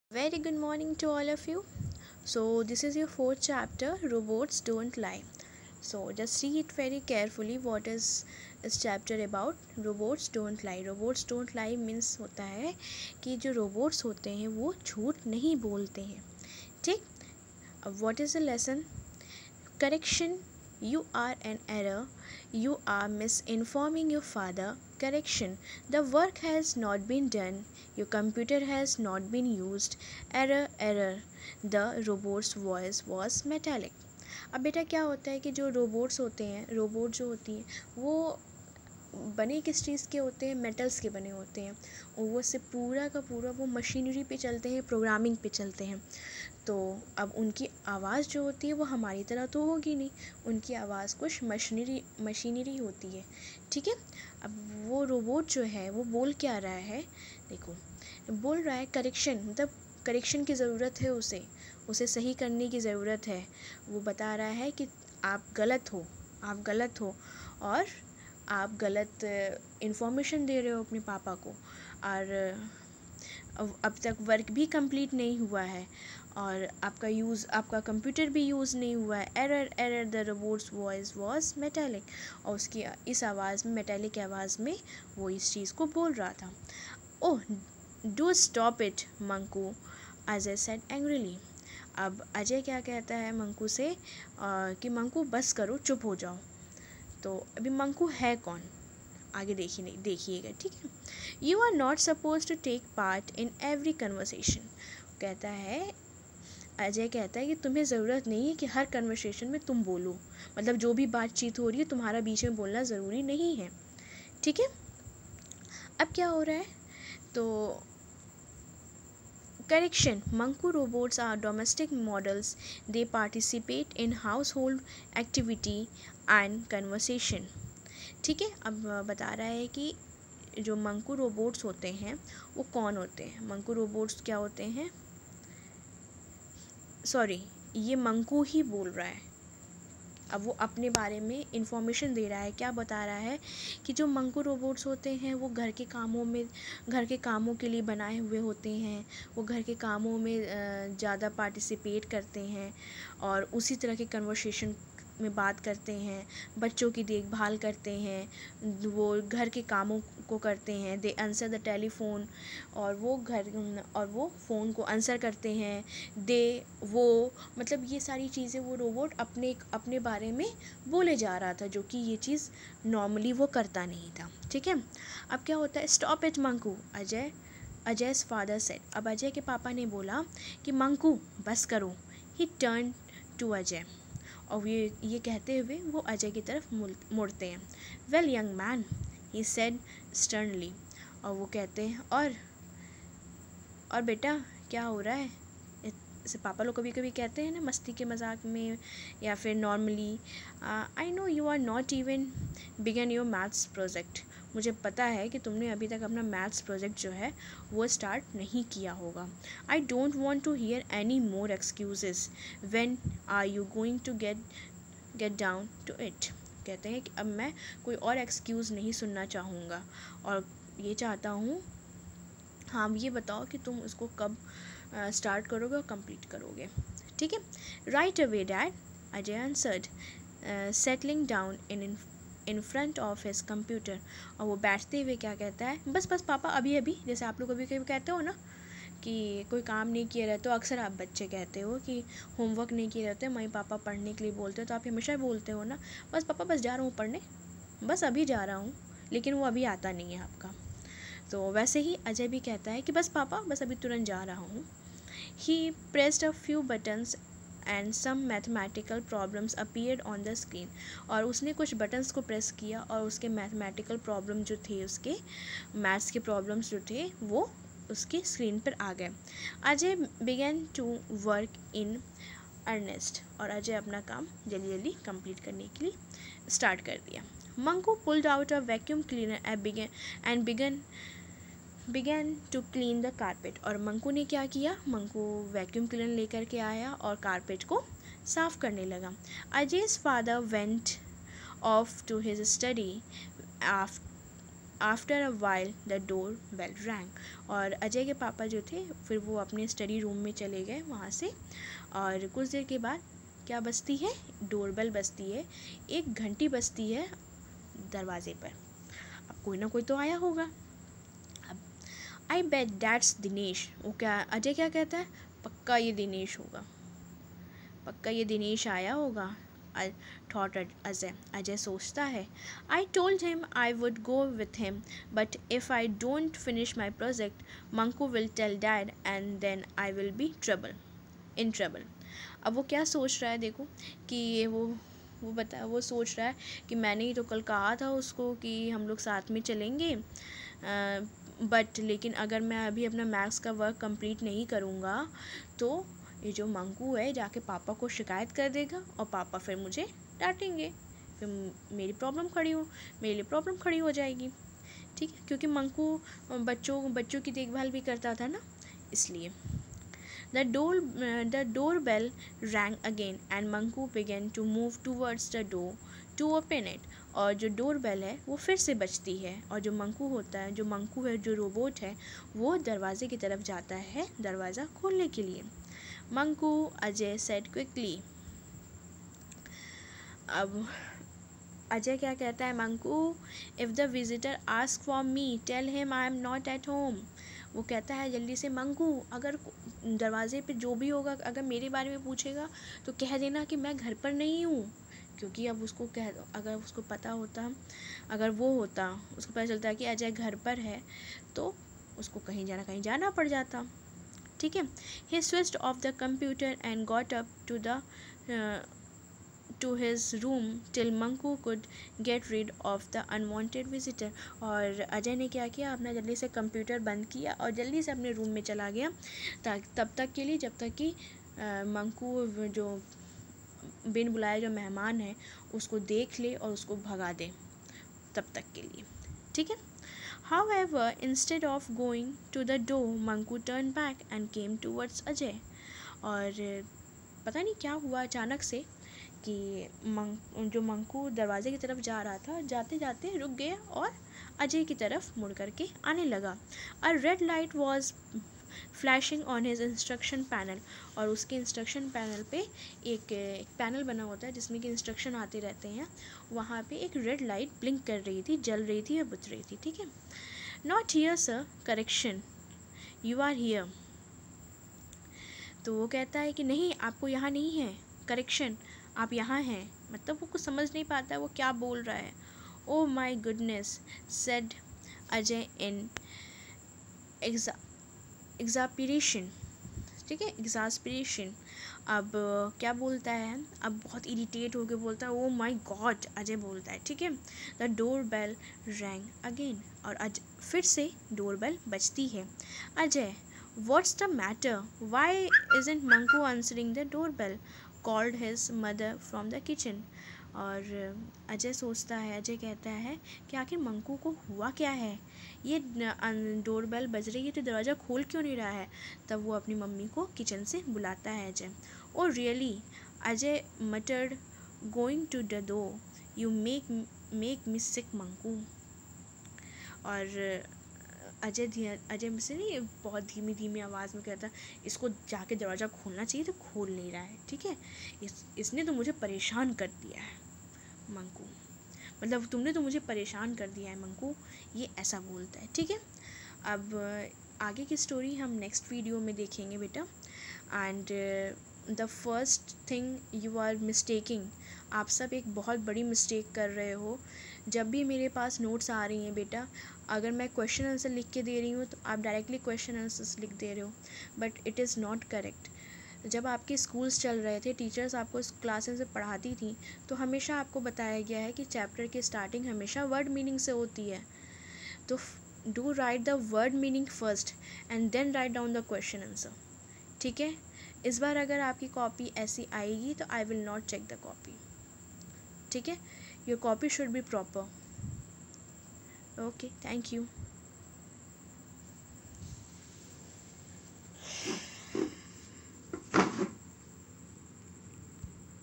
Very good morning to all of you. So, this is your fourth chapter, Robots Don't Lie. So, just read very carefully what is this chapter about. Robots don't lie. Robots don't lie means होता है कि जो robots होते हैं वो झूठ नहीं बोलते हैं. ठीक. अब what is the lesson? Correction. You are an error. You are misinforming your father. Correction. The work has not been done. Your computer has not been used. Error, error. The robot's voice was metallic. अब बेटा क्या होता है कि जो robots होते हैं, robot जो होती हैं वो बने किस चीज़ के होते हैं, मेटल्स के बने होते हैं और वो से पूरा का पूरा वो मशीनरी पे चलते हैं, प्रोग्रामिंग पे चलते हैं. तो अब उनकी आवाज़ जो होती है वो हमारी तरह तो होगी नहीं, उनकी आवाज़ कुछ मशीनरी होती है. ठीक है. अब वो रोबोट जो है वो बोल क्या रहा है, देखो बोल रहा है करेक्शन, मतलब करेक्शन की ज़रूरत है, उसे सही करने की ज़रूरत है. वो बता रहा है कि आप गलत हो और आप गलत इन्फॉर्मेशन दे रहे हो अपने पापा को, और अब तक वर्क भी कंप्लीट नहीं हुआ है और आपका कंप्यूटर भी यूज़ नहीं हुआ है. Error, error. The robot's voice was metallic. और उसकी इस आवाज़ में, मेटालिक आवाज़ में वो इस चीज़ को बोल रहा था. Oh, do stop it Manku, Ajay said angrily. अब अजय क्या कहता है मंकू से कि मंकू बस करो, चुप हो जाओ. तो अभी मंकू है कौन, आगे देखिएगा. ठीक है. You are not suppose to take part in every conversation. कहता है, अजय कहता है कि तुम्हें ज़रूरत नहीं है कि हर कन्वर्सेशन में तुम बोलो, मतलब जो भी बातचीत हो रही है तुम्हारा बीच में बोलना ज़रूरी नहीं है. ठीक है. अब क्या हो रहा है, तो correction. Manku robots are domestic models. They participate in household activity and conversation. ठीक है. अब बता रहा है कि जो मंकू रोबोट्स होते हैं वो कौन होते हैं. मंकू रोबोट्स क्या होते हैं, सॉरी, ये मंकू ही बोल रहा है. अब वो अपने बारे में इंफॉर्मेशन दे रहा है. क्या बता रहा है कि जो मंकू रोबोट्स होते हैं वो घर के कामों के लिए बनाए हुए होते हैं. वो घर के कामों में ज़्यादा पार्टिसिपेट करते हैं और उसी तरह के कन्वर्सेशन में बात करते हैं, बच्चों की देखभाल करते हैं, वो घर के कामों को करते हैं. दे आंसर द टेलीफोन, और वो फ़ोन को आंसर करते हैं. वो मतलब ये सारी चीज़ें वो रोबोट अपने बारे में बोले जा रहा था, जो कि ये चीज़ नॉर्मली वो करता नहीं था. ठीक है. अब क्या होता है, stop it Manku, Ajay's father said. अब अजय के पापा ने बोला कि मंकू बस करो. ही टर्न टू अजय, और ये कहते हुए वो अजय की तरफ मुड़ते हैं. Well young man, he said sternly. और वो कहते हैं, और बेटा क्या हो रहा है, जैसे पापा लोग कभी कभी कहते हैं ना मस्ती के मजाक में या फिर normally, I know you are not even begin your maths project. मुझे पता है कि तुमने अभी तक अपना मैथ्स प्रोजेक्ट जो है वो स्टार्ट नहीं किया होगा. I don't want to hear any more excuses. When are you going to get down to it. कहते हैं कि अब मैं कोई और एक्सक्यूज़ नहीं सुनना चाहूँगा और ये चाहता हूँ, हाँ ये बताओ कि तुम उसको कब स्टार्ट करोगे और कंप्लीट करोगे. ठीक है. Right away dad, Ajay answered, settling down in front of his computer. और वो बैठते हुए क्या कहता है, बस बस पापा अभी अभी, जैसे आप लोग कभी कभी कहते हो ना कि कोई काम नहीं किए रहते हो, अक्सर आप बच्चे कहते हो कि होमवर्क नहीं किए रहते, मम्मी पापा पढ़ने के लिए बोलते हो, तो आप हमेशा बोलते हो ना, बस पापा बस जा रहा हूँ पढ़ने, बस अभी जा रहा हूँ, लेकिन वो अभी आता नहीं है आपका. तो वैसे ही अजय भी कहता है कि बस पापा बस अभी तुरंत जा रहा हूँ. He pressed a few buttons and some mathematical problems appeared on the screen. और उसने कुछ बटन्स को प्रेस किया और उसके मैथमेटिकल प्रॉब्लम जो थे, उसके मैथ्स के प्रॉब्लम्स जो थे वो उसके स्क्रीन पर आ गए. Ajay began to work in earnest. और अजय अपना काम जल्दी जल्दी कंप्लीट करने के लिए स्टार्ट कर दिया. Manku pulled out a vacuum cleaner and began to clean the carpet. और मंकू ने क्या किया, मंकू वैक्यूम क्लीनर लेकर के आया और कारपेट को साफ करने लगा. Ajay's father went off to his study after a while the door bell rang. और अजय के पापा जो थे फिर वो अपने स्टडी रूम में चले गए वहाँ से, और कुछ देर के बाद क्या बजती है, डोरबेल बजती है, एक घंटी बजती है दरवाजे पर। अब कोई ना कोई तो आया होगा। अब आई बेट दैट्स दिनेश। वो क्या, अजय क्या कहता है, पक्का ये दिनेश होगा, पक्का ये दिनेश आया होगा। थॉट अजय, अजय सोचता है। I told him I would go with him, but if I don't finish my project Manku will tell dad and then I will be in trouble. अब वो क्या सोच रहा है देखो, कि वो सोच रहा है कि मैंने ही तो कल कहा था उसको कि हम लोग साथ में चलेंगे, बट लेकिन अगर मैं अभी अपना मैथ्स का वर्क कंप्लीट नहीं करूँगा तो ये जो मंकू है जाके पापा को शिकायत कर देगा और पापा फिर मुझे डांटेंगे, फिर मेरी लिए प्रॉब्लम खड़ी हो जाएगी। ठीक है, क्योंकि मंकू बच्चों की देखभाल भी करता था ना, इसलिए। The doorbell rang again and Manku began to move towards the door to open it। और जो डोर बेल है वो फिर से बजती है, और जो मंकू है जो रोबोट है वो दरवाजे की तरफ जाता है दरवाज़ा खोलने के लिए। Manku, Ajay said quickly. अब अजय क्या कहता है, Manku, if the visitor ask for me tell him I am not at home. वो कहता है जल्दी से, मंकू अगर दरवाजे पे जो भी होगा अगर मेरे बारे में पूछेगा तो कह देना कि मैं घर पर नहीं हूँ। क्योंकि अब अगर उसको पता होता, अगर वो होता उसको पता चलता कि अजय घर पर है तो उसको कहीं जाना पड़ जाता। ठीक है। He switched off the computer and got up to his room till Manku could get rid of the unwanted visitor। और अजय ने क्या किया, अपना जल्दी से कंप्यूटर बंद किया और जल्दी से अपने रूम में चला गया तब तक के लिए जब तक कि मंकू जो बिन बुलाए जो मेहमान है उसको देख ले और उसको भगा दे, तब तक के लिए। ठीक है। However, instead of going to the door, Manku turned back and came towards Ajay। और पता नहीं क्या हुआ अचानक से कि जो मंकू दरवाजे की तरफ जा रहा था, जाते जाते रुक गया और अजय की तरफ मुड़ करके आने लगा। A red light was flashing on his instruction panel. और उसके इंस्ट्रक्शन पैनल पे एक पैनल बना होता है जिसमें कि इंस्ट्रक्शन आते रहते हैं, वहाँ पे एक रेड लाइट ब्लिंक कर रही थी, जल रही थी या बुझ रही थी। ठीक है। Not here sir, correction, you are here. तो वो कहता है कि नहीं, आपको यहाँ नहीं है, करेक्शन, आप यहाँ हैं। मतलब वो कुछ समझ नहीं पाता है वो क्या बोल रहा है। Oh my goodness, said Ajay in exasperation. ठीक है, एग्जास्पिरेशन। अब क्या बोलता है, अब बहुत इरिटेट होकर बोलता है, ओ माई गॉड, अजय बोलता है। ठीक है। The door bell rang again. और फिर से डोर बेल बजती है। Ajay, what's the matter, why isn't Manku answering the door bell, called his mother from the kitchen. और अजय सोचता है, अजय कहता है कि आखिर मंकू को हुआ क्या है, ये डोर बेल बज रही है तो दरवाज़ा खोल क्यों नहीं रहा है। तब वो अपनी मम्मी को किचन से बुलाता है Ajay. Oh really, Ajay muttered, going to the door, you make me sick Manku. और अजय मुझसे नहीं, बहुत धीमी धीमी आवाज़ में कहता, इसको जाके दरवाज़ा खोलना चाहिए तो खोल नहीं रहा है। ठीक है, इसने तो मुझे परेशान कर दिया है मंकू, मतलब तुमने तो मुझे परेशान कर दिया है मंकू, ये ऐसा बोलता है। ठीक है। अब आगे की स्टोरी हम नेक्स्ट वीडियो में देखेंगे बेटा। And the first thing you are mistaking, आप सब एक बहुत बड़ी मिस्टेक कर रहे हो। जब भी मेरे पास नोट्स आ रही हैं बेटा, अगर मैं क्वेश्चन आंसर लिख के दे रही हूँ तो आप डायरेक्टली क्वेश्चन आंसर्स लिख दे रहे हो, but it is not correct. जब आपके स्कूल्स चल रहे थे, टीचर्स आपको क्लासेस में पढ़ाती थी, तो हमेशा आपको बताया गया है कि चैप्टर की स्टार्टिंग हमेशा वर्ड मीनिंग से होती है। तो do write the word meaning first and then write down the question answer. ठीक है। इस बार अगर आपकी कॉपी ऐसी आएगी तो I will not check the copy. ठीक है, your copy should be proper. Okay, thank you.